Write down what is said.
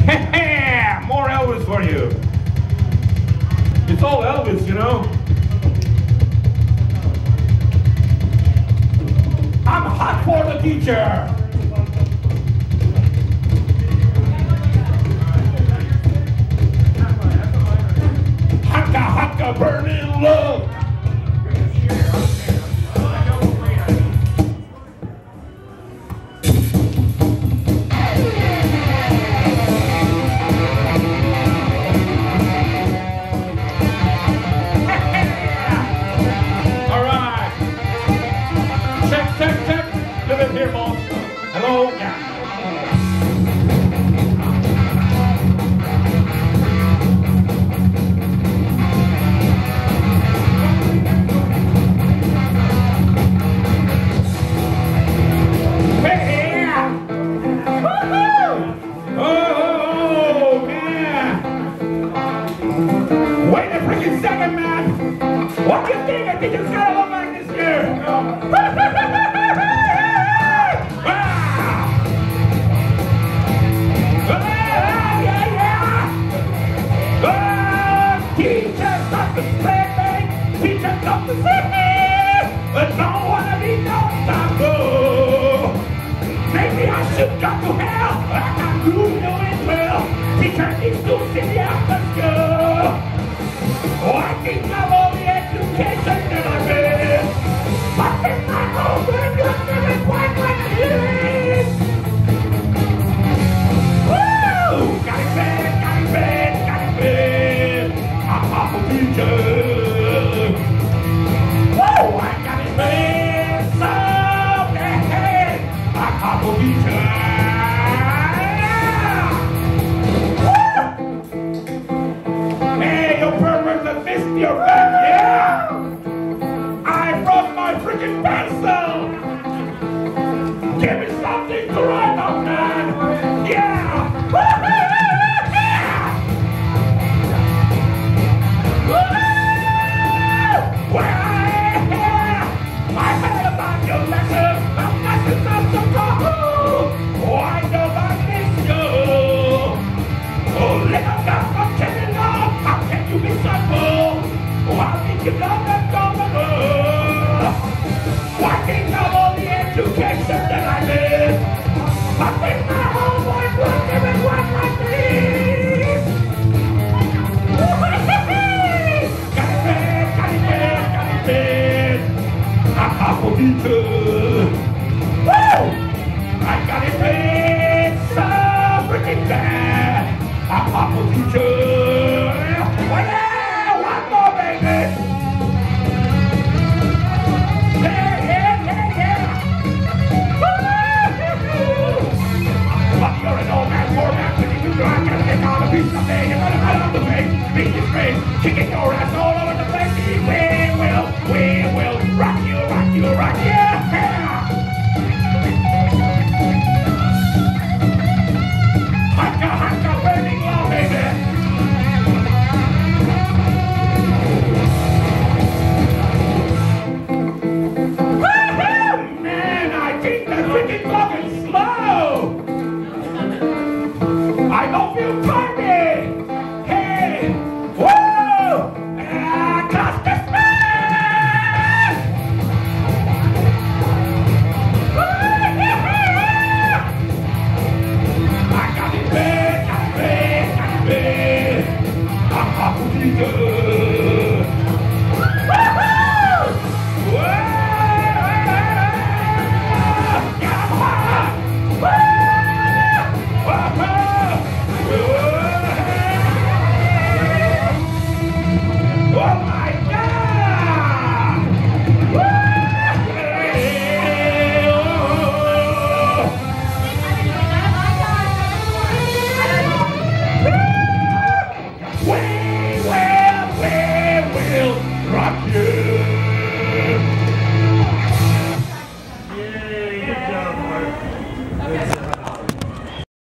More Elvis for you. It's all Elvis, you know. I'm hot for the teacher. Haka burning love. All right. Check. Live in here, boss. Hello. Yeah. What do you think? I think it's gonna look like this here. Teachers of the sleeping, teachers of the sleeping, but don't wanna be no taco. Maybe I should go to hell. I got you doing well. Teacher needs to see after school. Oh, I think I'm all the education that I've been. I think my home will just never quite like it is. Woo! Got it bad. I'm a teacher. Woo! I got it bad. So bad. I'm a teacher. Your back, yeah! I brought my freaking pencil! Give me something to write on, man! Yeah! I heard about your lesson! The lessons of the Tahoe! Oh, I know about this school! Oh, little girl from Canada! How can you be so full? Why did you love that governor? Why did you have all the education that I did? I think my homeboy was giving one like this. Got it bad. I'm a teacher. Woo! I got it bad, so freaking bad. I'm a teacher. Oh yeah! Yeah. But you're an old man, poor man, when you do, I'm gonna take on a piece of day. You're gonna cut out the face, beat your face, kicking your ass all over the place. We will rock you. Haka, burning low, baby. Freaking fucking slow! I don't feel tired!